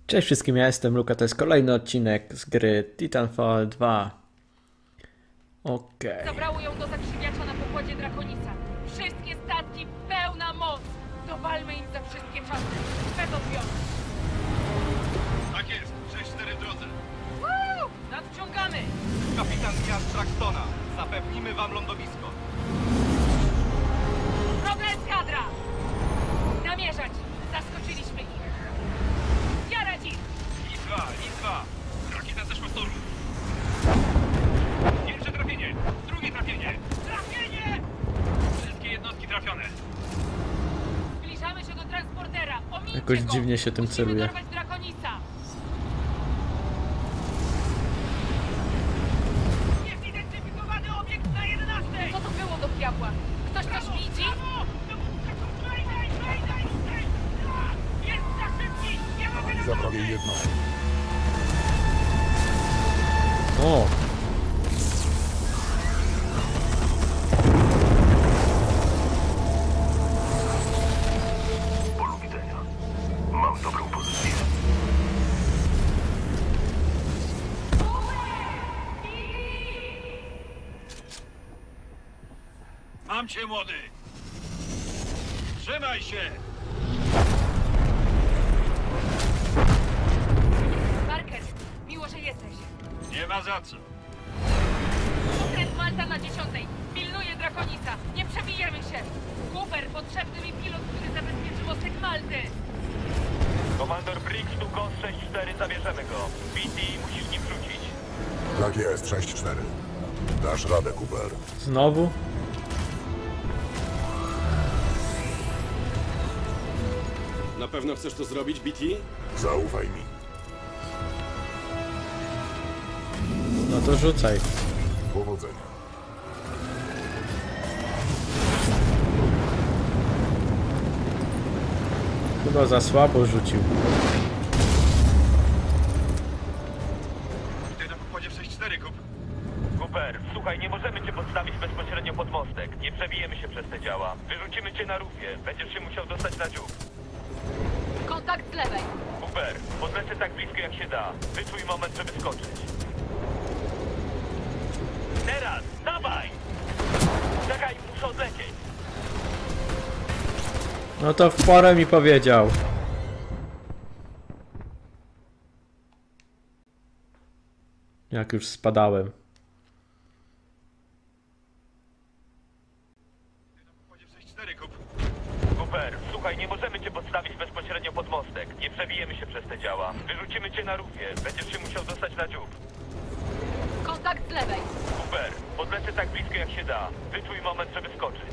Cześć wszystkim, ja jestem Luka, to jest kolejny odcinek z gry Titanfall 2. Okej. Zabrało ją do zakrzywiacza na pokładzie Drakonisa. Wszystkie statki, pełna moc! Dowalmy im za wszystkie czasy. Bez odbioru. Tak jest, 6-4 w drodze. Woo! Nadciągamy! Kapitan Jan Traxtona. Zapewnimy wam lądowisko. Wroga eskadra! Namierzać! Zaskoczyliśmy ich. Zjarać ich! Litwa! Rakieta zeszła z toru. Pierwsze trafienie, drugie trafienie. Trafienie! Wszystkie jednostki trafione. Zbliżamy się do transportera. Omińcie Jakoś go. dziwnie się tym Musimy celuje. dorwać Drakonisa. Niezidentyfikowany obiekt na 11! Co to było do diabła? Ktoś coś widzi? Jest za szybki! Nie mogę Za prawie jednostki. O! Polu widzenia. Mam dobrą pozycję. Mam cię, młody. Trzymaj się. Parker, miło, że jesteś. Nie ma za co. Okręt Malta na 10. Pilnuje Drakonisa. Nie przebijemy się. Cooper, potrzebny mi pilot, który zabezpieczy mostek Malty. Komandor Briggs tu Ghost 6-4, zabierzemy go. BT, musisz nim wrócić. Tak jest, 6-4. Dasz radę, Cooper. Znowu? Na pewno chcesz to zrobić, BT? Zaufaj mi. No to rzucaj. Powodzenia. Chyba za słabo rzucił. Ty na pokładzie w 6-4, kup. Cooper, słuchaj, nie możemy cię podstawić bezpośrednio pod mostek. Nie przebijemy się przez te działa. Wyrzucimy cię na rufie. Będziesz się musiał dostać na dziób. Kontakt z lewej. Cooper, podlecę tak blisko jak się da. Wyczuj moment, żeby skoczyć. Teraz, dawaj! Czekaj, muszę odlecieć. No to w porę mi powiedział. Jak już spadałem. Ty na pokładzie w 6-4, kup. Cooper, słuchaj, nie możemy cię podstawić bezpośrednio pod mostek. Nie przebijemy się przez te działa. Wyrzucimy cię na rufie. Będziesz się musiał dostać na dziób. Kontakt z lewej. Super, podlecę tak blisko jak się da. Wyczuj moment, żeby skoczyć.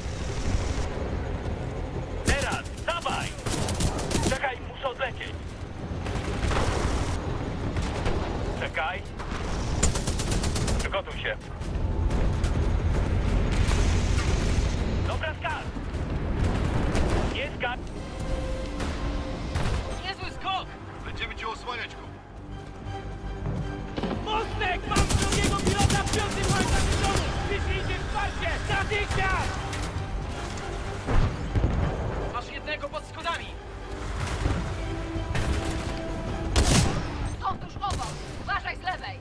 Teraz, dawaj! Czekaj, muszę odlecieć. Czekaj. Przygotuj się. Dobra, skacz! Nie skacz! Niezły skok! Będziemy cię osłaniać, kup. Mostek! Mam drugiego pilota w 5. łańcuchu dysku! Wyślijcie wsparcie! Natychmiast! Masz jednego pod schodami! Stąd już obok! Uważaj z lewej!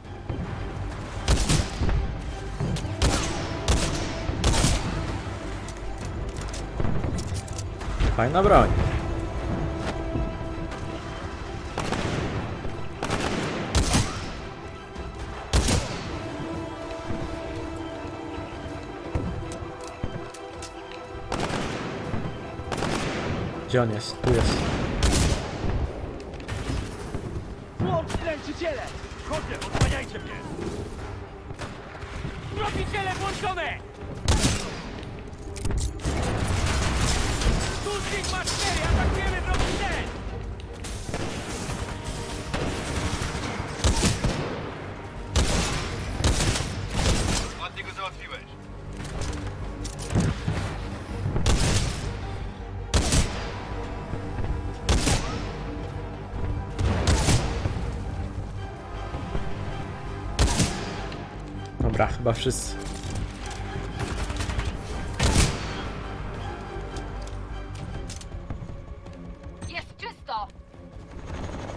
Fajna broń. Gdzie on jest? Tu jest. Łącz ręczyciele! Chodźcie, odsłaniajcie mnie! Tropiciele włączone! Tu Sigma 4! Atakujemy wrogi cel! Ładnie go załatwiłeś. Dobra, chyba wszyscy.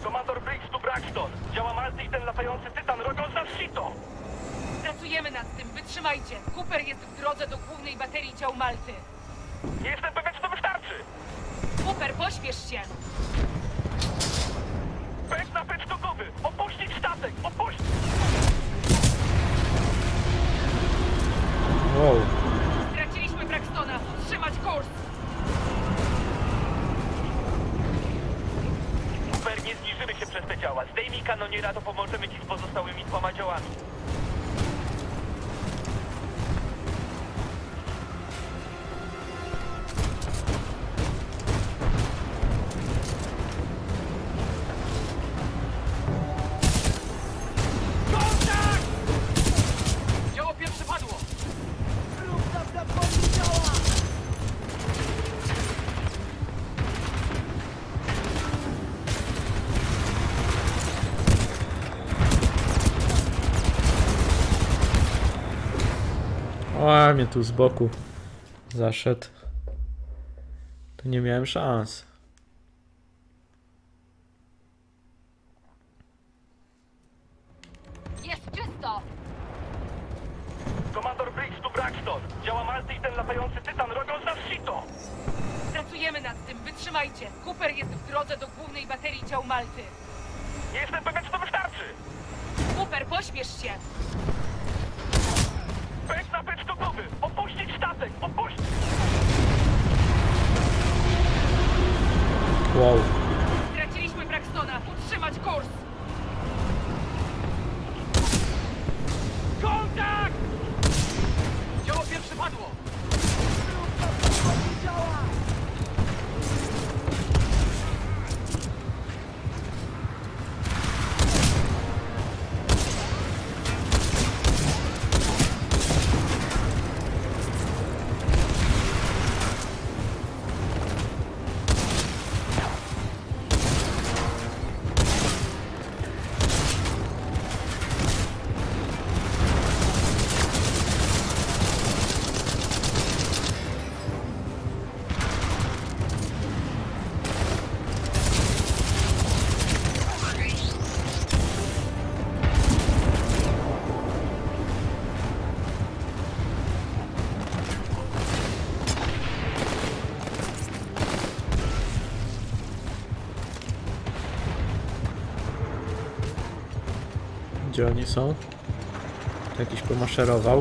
Komandor Briggs tu Braxton. Działa Malty i ten latający tytan robią za sito. Pracujemy nad tym, wytrzymajcie. Cooper jest w drodze do głównej baterii ciał Malty. Nie jestem pewien, czy to wystarczy. Cooper, pośpiesz się! Pęd na pęd gotowy. Opuścić statek, opuścić. Wow. Straciliśmy Braxtona! Trzymać kurs! Super, nie zniżymy się przez te działa. Zdejmij kanoniera, to pomożemy ci z pozostałymi 2 działami. Działo pierwsze padło! O, mnie tu z boku zaszedł. To nie miałem szans. Jest czysto! Komandor Briggs tu Braxton. Działa Malty i ten latający tytan robią za sito. Pracujemy nad tym, wytrzymajcie. Cooper jest w drodze do głównej baterii ciał Malty. Nie jestem pewien, czy to wystarczy. Cooper, pośpiesz się! Pęd na pęd gotowy. Opuścić statek, opuścić. Wow. Straciliśmy Braxtona! Utrzymać kurs! Kontakt! Działo pierwsze padło! Gdzie oni są? Tu jakiś pomaszerował.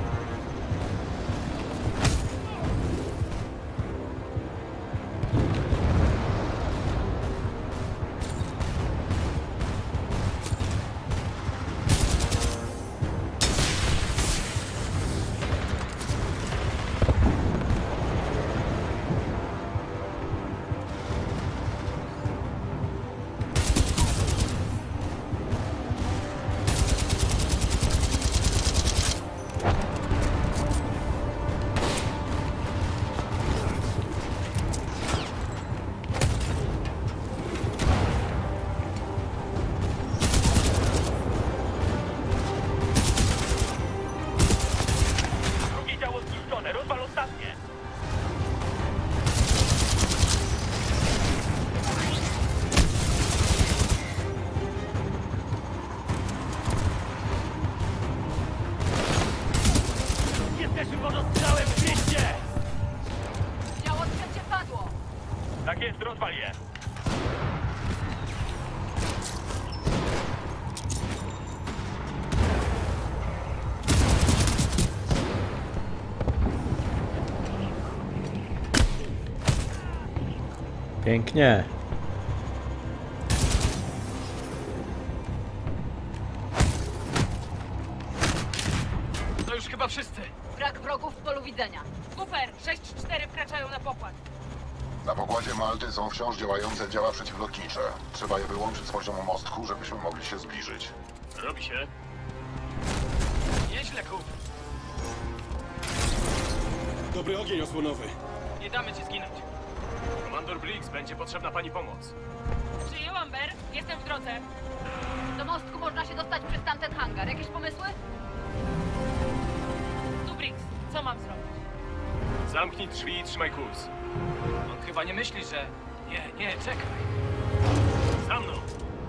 Drugie działo zniszczone, rozwal ostatnie. Jesteśmy pod ostrzałem w mieście! Działo trzecie padło! Tak jest, rozwal je. Pięknie. To już chyba wszyscy. Brak wrogów w polu widzenia. Cooper, 6-4 wkraczają na pokład. Na pokładzie Malty są wciąż działające działa przeciwlotnicze. Trzeba je wyłączyć z poziomu mostku, żebyśmy mogli się zbliżyć. Robi się. Nieźle, Cooper. Dobry ogień osłonowy. Nie damy ci zginąć. Komandor Briggs, będzie potrzebna pani pomoc. Przyjęłam, Ber. Jestem w drodze. Do mostku można się dostać przez tamten hangar. Jakieś pomysły? Tu Briggs. Co mam zrobić? Zamknij drzwi i trzymaj kurs. On chyba nie myśli, że... Nie, czekaj. Za mną!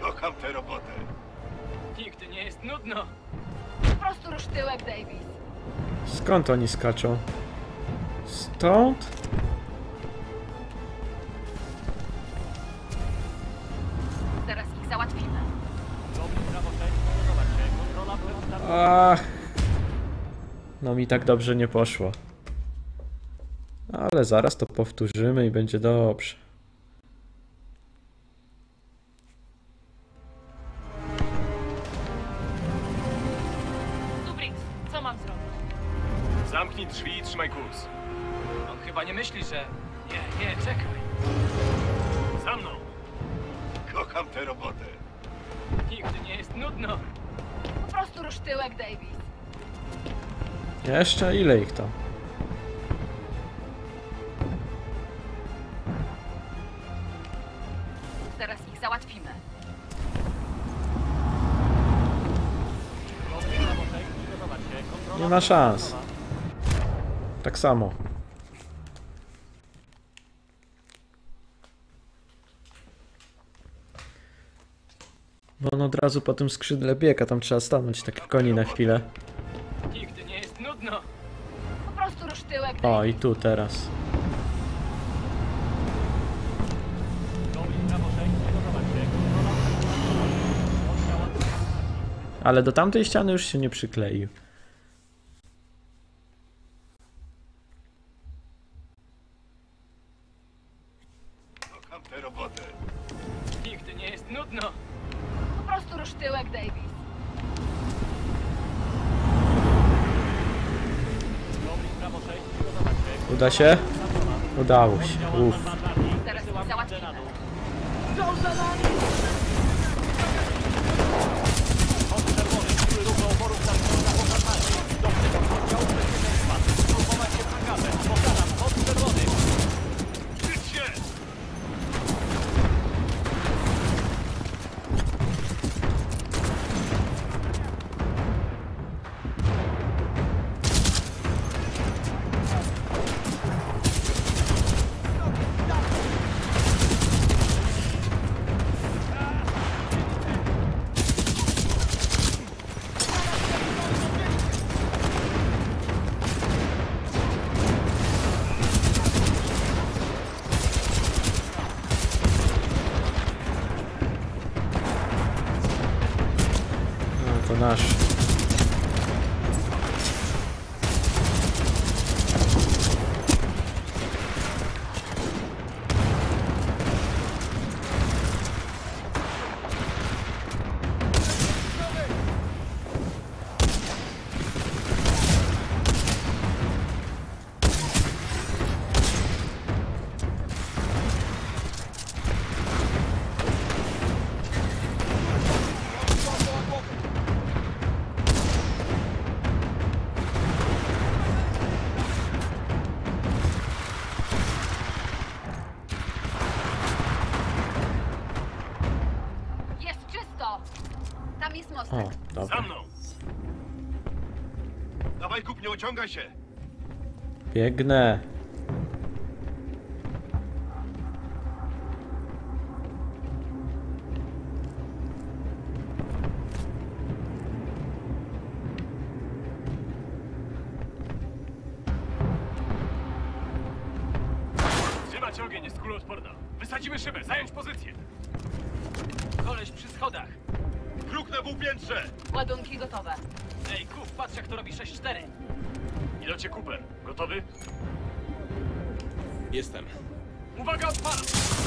Kocham tę robotę. Nigdy nie jest nudno. Po prostu rusz tyłek, Davis. Skąd oni skaczą? Stąd? Zaraz ich załatwimy. Ach. No mi tak dobrze nie poszło. Ale zaraz to powtórzymy i będzie dobrze. Tu Briggs, co mam zrobić? Zamknij drzwi i trzymaj kurs. On chyba nie myśli, że... Nie, czekaj. Za mną. Kocham tę robotę. Nigdy nie jest nudno. Po prostu rusz tyłek, Davis. Jeszcze ile ich tam? Zaraz ich załatwimy. Nie ma szans. Tak samo. Bo on od razu po tym skrzydle biega, tam trzeba stanąć tak jak koni na chwilę. Nigdy nie jest nudno. Po prostu rusz tyłek, O, Davis. i tu teraz. Ale do tamtej ściany już się nie przykleił. Kocham tę robotę. Nigdy nie jest nudno. Po prostu rusz tyłek, Davis. Uda się? Udało się. Uff. Zaraz ich załatwimy. No to nasz. Jest czysto. Tam jest O, mostek. Za dobra. mną. Dawaj, kup, nie ociągaj się. Biegnę. Trzymać ogień, jest kuloodporna. Wysadzimy szybę, zająć pozycję. Koleś przy schodach. Wróg na półpiętrze. Ładunki gotowe. Ej, Kuf, patrz jak to robi 6-4. Ilocie Cooper. Gotowy? Jestem. Uwaga, odpalam!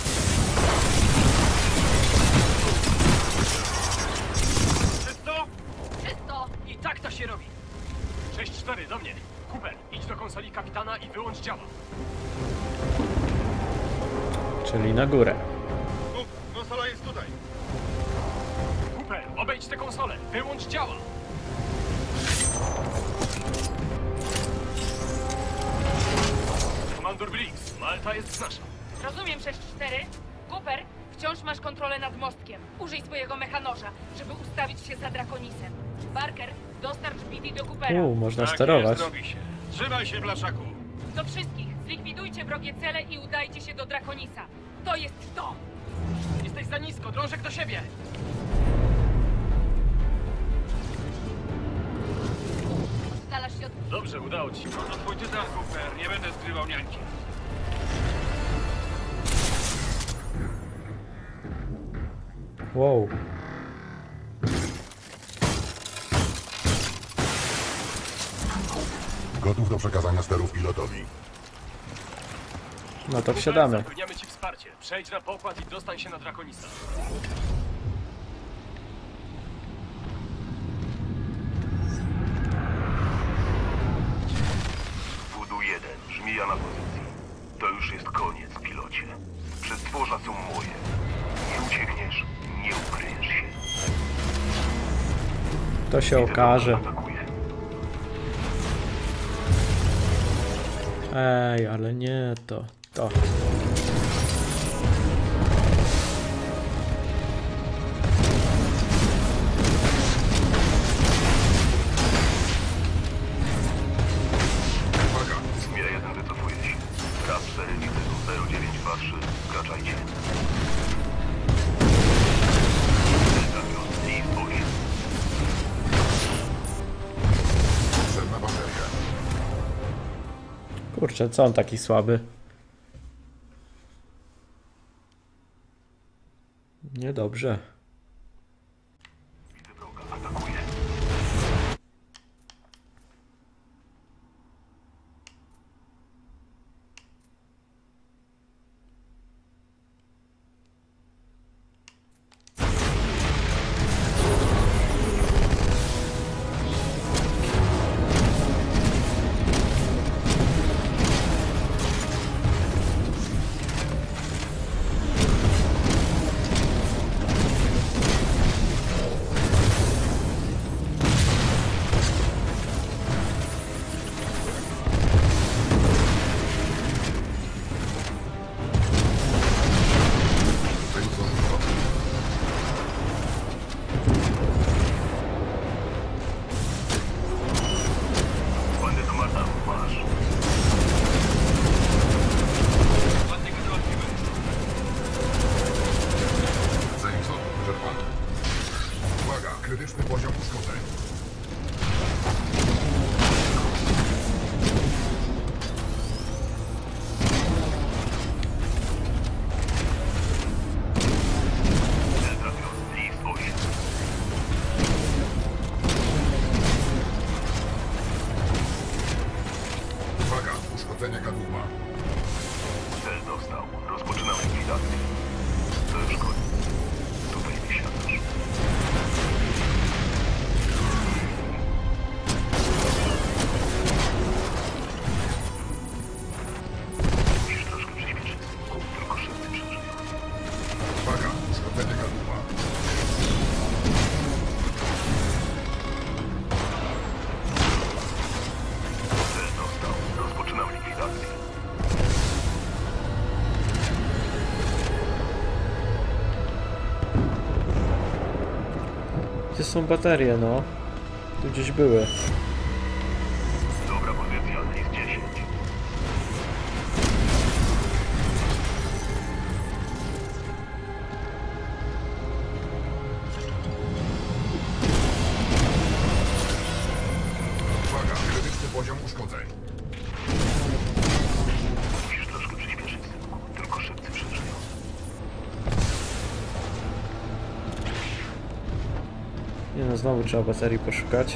Czysto? Czysto. I tak to się robi. 6-4, do mnie. Cooper, idź do konsoli kapitana i wyłącz działa. Czyli na górę. Kup, konsola jest tutaj. Cooper, obejdź tę konsolę. Wyłącz działa. Komandor Briggs, Malta jest nasza. Rozumiem 6-4. Cooper, wciąż masz kontrolę nad mostkiem. Użyj swojego mechanoża, żeby ustawić się za Draconisem. Barker, dostarcz BD do Coopera. Można Tak sterować. jest, robi się. Trzymaj się, blaszaku. Do wszystkich, zlikwidujcie wrogie cele i udajcie się do Draconisa. To jest to! Jesteśmy Jesteś za nisko, drążek do siebie! Stalasz się od... Dobrze, udało ci się. To twój tytan, Cooper. Nie będę zgrywał niańki. Wow. Gotów do przekazania sterów pilotowi. No to wsiadamy. Zapewniamy ci wsparcie. Przejdź na pokład i dostań się na Drakonisa. Wudu 1, żmija na pozycji. To już jest koniec, pilocie. Przestworza są moje. Nie uciekniesz, nie ukryjesz się. To się okaże. Atakuję. Ej, ale nie to. To. Uwaga, Żmija 1 wycofuje się. Raz 4 widzę, 0923, wkraczajcie. List 8. Potrzebna bateria. Kurczę, co on taki słaby? Niedobrze. Widzę wroga, atakuję. Ładny to Marta, masz. Ładnie go załatwiłem. Zainfo, wyczerpany. Uwaga, krytyczny poziom uszkodzeń. Cel trafiony, list 8. Uwaga, uszkodzenie kadłuba. Cel dostał. Rozpoczynam likwidację. To już koniec. Tutaj wysiadasz. Musisz troszkę przyspieszyć. Tylko szybcy przeżyją. Uwaga, uszkodzenie kadłuba. Cel dostał. Rozpoczynam likwidację. Gdzie są baterie, no? Tu gdzieś były. Dobra pozycja, list 10. Uwaga, krytyczny poziom uszkodzeń. Musisz troszkę przyspieszyć, synku. Tylko szybcy przeżyją. Nie no, znowu trzeba baterii poszukać.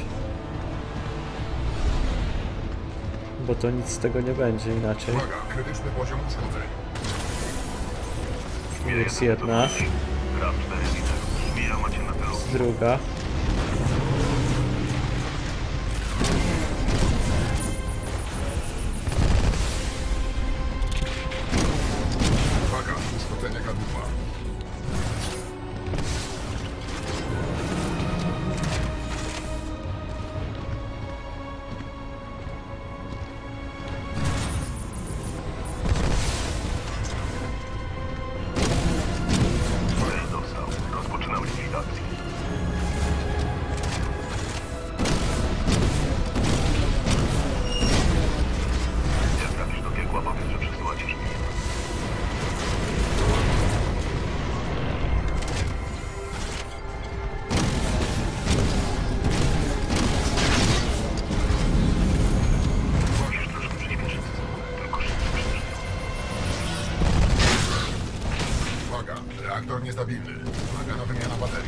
Bo to nic z tego nie będzie inaczej. Uwaga, krytyczny poziom uszkodzeń. Jest jedna, Raz 4 widzę. Żmija macie na celu. druga. Uwaga, uszkodzenie kadłuba. Cel dostał. Rozpoczynam likwidację. Uwaga, reaktor niestabilny. Wymagana wymiana baterii.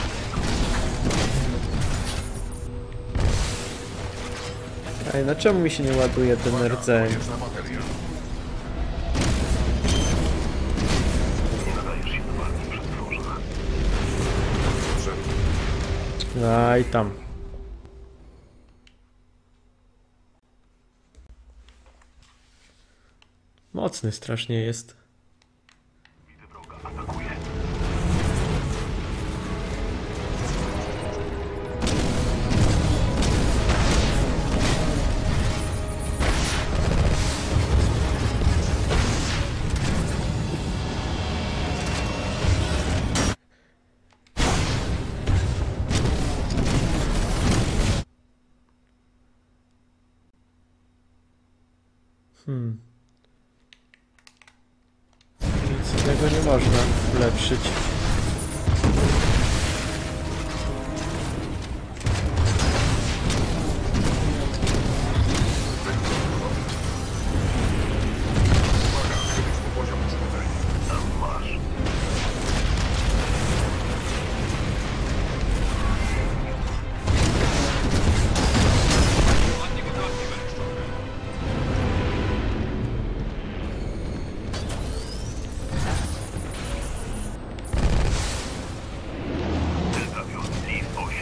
Ej, no czemu mi się nie ładuje ten Uwaga, rdzeń? konieczna bateria. Nie nadajesz się do walki przy stworzach. Potrzebny. Aj tam. Mocny strasznie jest. Widzę wroga, atakuję. Nic tego nie można ulepszyć. Uwaga, krytyczny poziom uszkodzeń. Tam masz. Ładnie go załatwimy. Deltavion, list 8.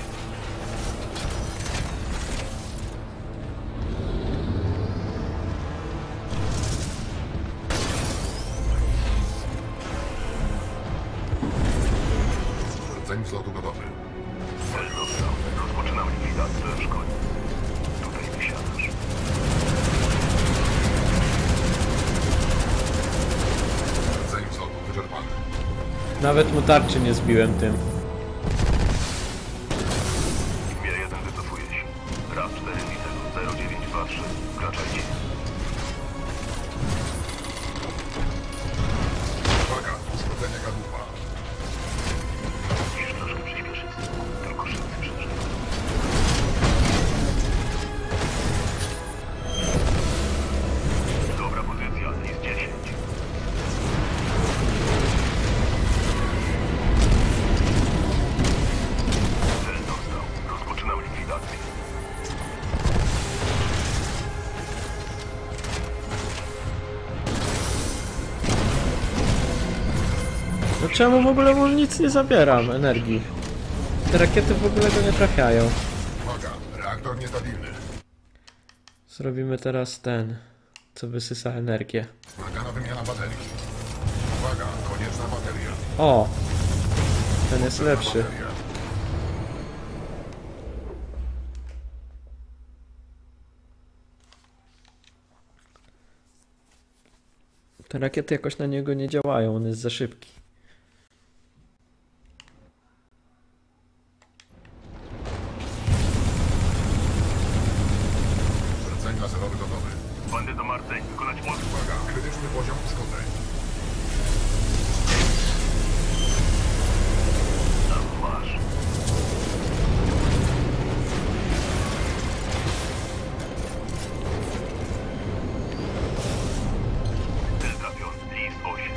Rdzeń wzlotu gotowy. Cel dostał. Rozpoczynam likwidację. To już koniec. Tutaj wysiadasz. Rdzeń wzlotu wyczerpany. Nawet mu tarczy nie zbiłem tym. Zmia 1 wycofuje się. RAP 4 widzę. 0923. Wkraczajcie. Uwaga, uszkodzenie kadłuba. Musisz troszkę przyspieszyć. Tylko szybcy przeżyją. Dobra pozycja. List 10. Cel dostał. Rozpoczynam likwidację. No czemu w ogóle mu nic nie zabieram energii? Te rakiety w ogóle go nie trafiają. Uwaga, reaktor niestabilny. Zrobimy teraz ten, co wysysa energię. Wymagana wymiana baterii. Uwaga, konieczna bateria. O! Ten jest Potrzebna lepszy. bateria. Te rakiety jakoś na niego nie działają, on jest za szybki. Rdzeń laserowy gotowy. Bandyto Marceń. Wykonać most. Uwaga, krytyczny poziom uszkodzeń. Tam masz. Deltavion, list 8.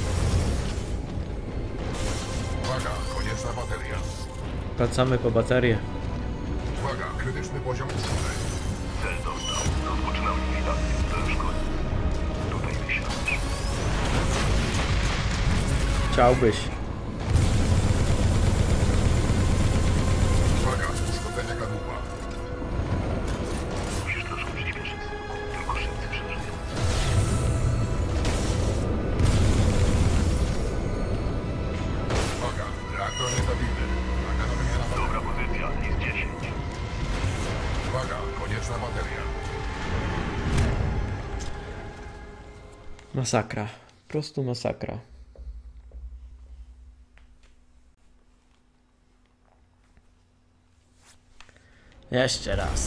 Uwaga, konieczna bateria. Wracamy po baterię. Uwaga, krytyczny poziom uszkodzeń. Cel dostał. Rozpoczynam likwidację. To już koniec. Tutaj wysiadasz. Chciałbyś. Uwaga, uszkodzenie kadłuba. Musisz troszkę przyspieszyć. Tylko szybcy przeżyją. Uwaga, reaktor niestabilny. Wymagana wymiana baterii. Dobra pozycja. List 10. Uwaga, konieczna bateria. Masakra. Po prostu masakra. Jeszcze raz.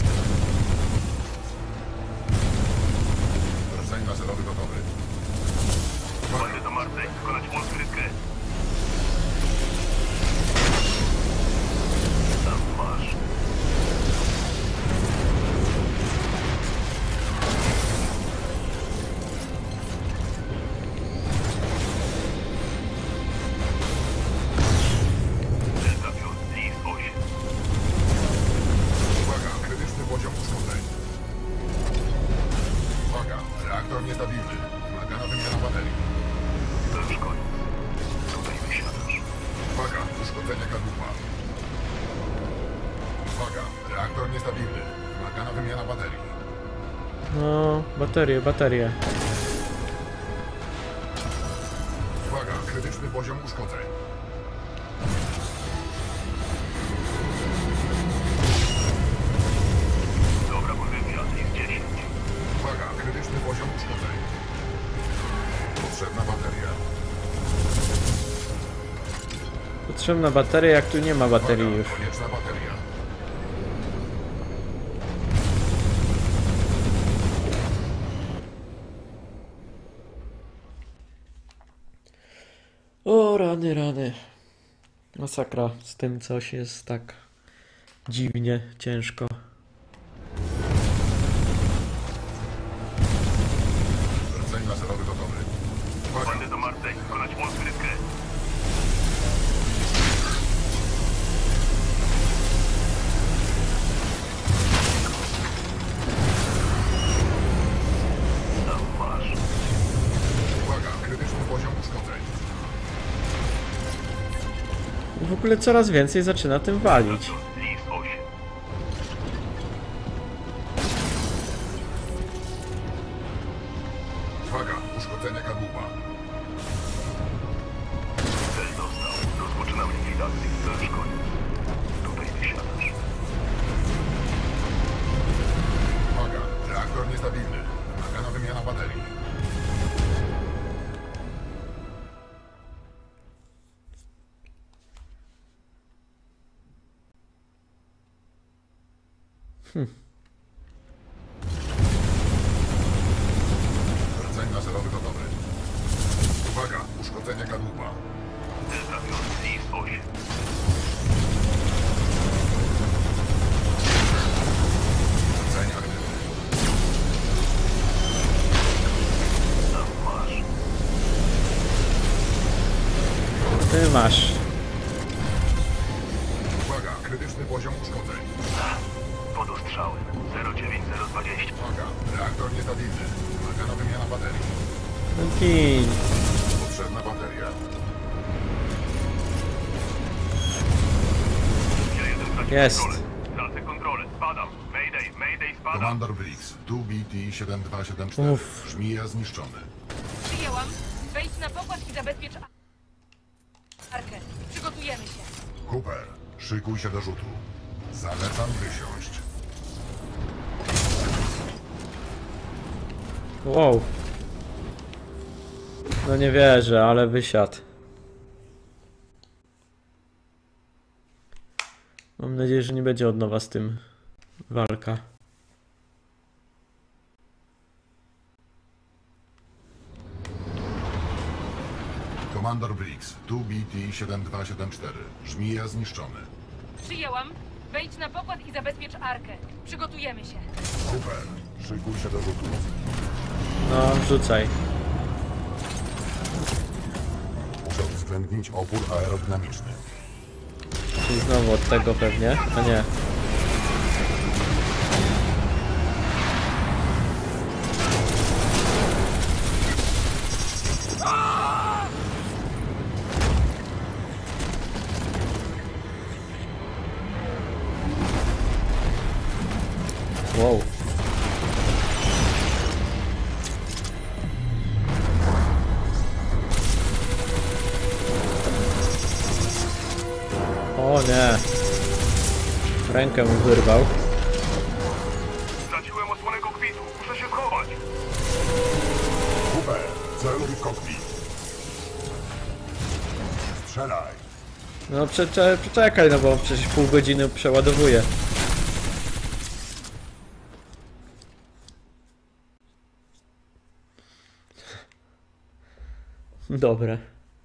Rdzeń laserowy gotowy. Bandyto Marceń. Wykonać odkrytkę. Tam masz. baterie. Uwaga, krytyczny poziom uszkodzeń. Dobra pozycja, jest 10. Uwaga, krytyczny poziom uszkodzeń. Potrzebna bateria. Potrzebna bateria, jak tu nie ma baterii Uwaga, już. konieczna bateria. O, rany, rany. Masakra z tym coś jest tak dziwnie, ciężko. Rdzeń laserowy gotowy. Uwaga, Bandy do Marseille, wykonać rozgrywkę. Tam masz. uwaga, krytyczny poziom uszkodzeń. W ogóle coraz więcej zaczyna tym walić. Lis 8. Uwaga, uszkodzenia kadłuba. Cel dostał. Rozpoczynam likwidację. To już koniec. Tutaj wysiadasz. Uwaga, reaktor niestabilny. Wymagana wymiana baterii. Rdzeń laserowy gotowy. Uwaga, uszkodzenia kadłuba. Cel trafiony. Lis 8. Rdzeń aktywny. Tam masz. Ty masz. Uwaga, krytyczny poziom uszkodzeń. Pod ostrzałem. 09020. Uwaga, reaktor niestabilny. Wymagana wymiana baterii. No gin. Potrzebna bateria. Ja jeden tracił Jest. kontrolę. Tracę kontrolę. Spadam. Mayday, spadam. Commander Briggs, tu BT-7274. Uff. Żmija zniszczony. Przyjęłam. Wejdź na pokład i zabezpiecz Arkę. Przygotujemy się. Cooper, szykuj się do rzutu. Zalecam wysiąść. Wow. No nie wierzę, ale wysiadł. Mam nadzieję, że nie będzie od nowa z tym walka. Commander Briggs, tu BT-7274. Żmija zniszczony. Przyjęłam. Wejdź na pokład i zabezpiecz Arkę. Przygotujemy się. Cooper, szykuj się do rzutu. No, rzucaj. Muszę uwzględnić opór aerodynamiczny. Czyli znowu od tego pewnie. A nie. Wow. O nie. Rękę mu wyrwał. Straciłem osłonę kokpitu. Muszę się schować. Cooper, celuj w kokpit. Strzelaj. No przeczekaj, no bo przecież pół godziny przeładowuje. Dobre.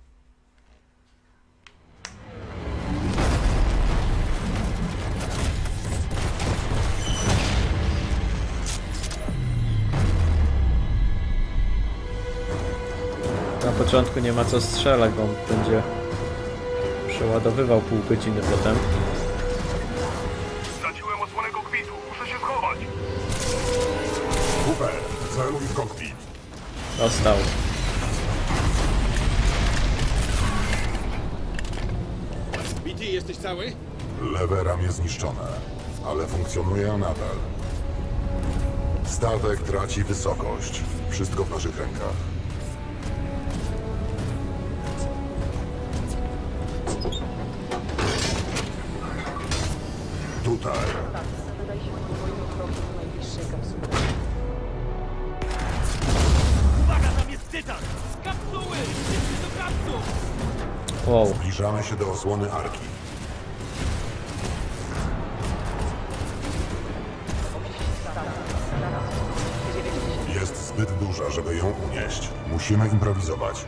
Na początku nie ma co strzelać, bo on będzie przeładowywał pół godziny potem. Straciłem osłonę kokpitu. Muszę się schować. Cooper, celuj w kokpit. Dostał. BT, jesteś cały? Lewe ramię zniszczone, ale funkcjonuje nadal. Statek traci wysokość. Wszystko w naszych rękach. Tutaj. Uwaga, tam jest tytan! Kapsuły! Wszyscy do kapsuł! Wow. Zbliżamy się do osłony Arki. Jest zbyt duża, żeby ją unieść. Musimy improwizować.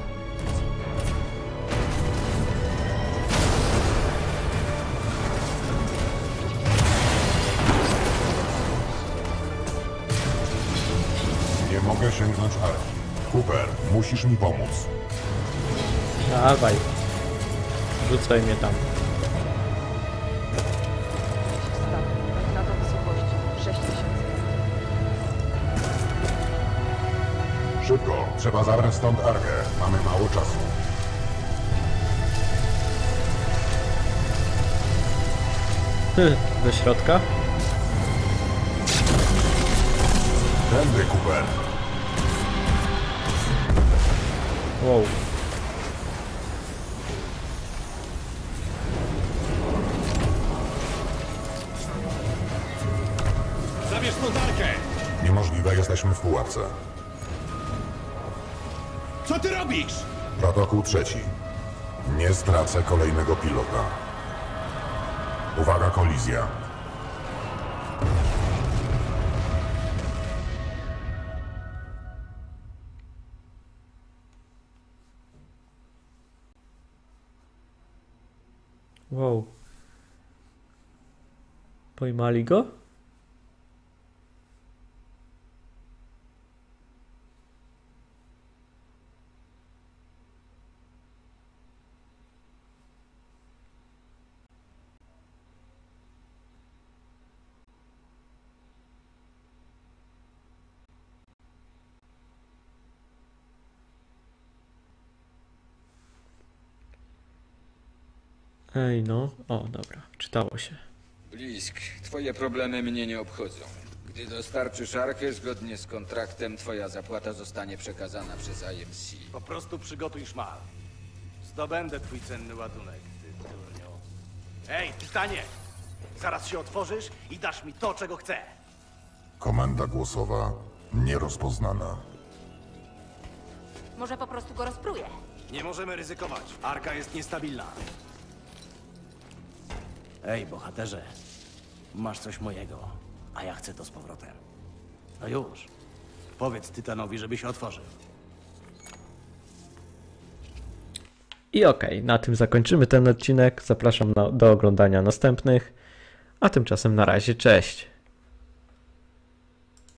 Nie mogę sięgnąć Arki. Cooper, musisz mi pomóc. Dawaj. Rzucaj mnie tam. Szybko, trzeba zabrać stąd Arkę. Mamy mało czasu. Do środka? Tędy, Cooper. Wow. Zabierz montarkę! Niemożliwe, jesteśmy w pułapce. Co ty robisz? Protokół 3. Nie stracę kolejnego pilota. Uwaga, kolizja. Wow. Pojmali go? Ej, no. O, dobra. Czytało się. Blisk, twoje problemy mnie nie obchodzą. Gdy dostarczysz Arkę, zgodnie z kontraktem, twoja zapłata zostanie przekazana przez IMC. Po prostu przygotuj szmal. Zdobędę twój cenny ładunek, ty durniu. Ej, Tytanie! Zaraz się otworzysz i dasz mi to, czego chcę. Komenda głosowa nierozpoznana. Może po prostu go rozpruję. Nie możemy ryzykować. Arka jest niestabilna. Ej, bohaterze. Masz coś mojego, a ja chcę to z powrotem. No już. Powiedz Tytanowi, żeby się otworzył. I okej, na tym zakończymy ten odcinek. Zapraszam do oglądania następnych. A tymczasem na razie, cześć.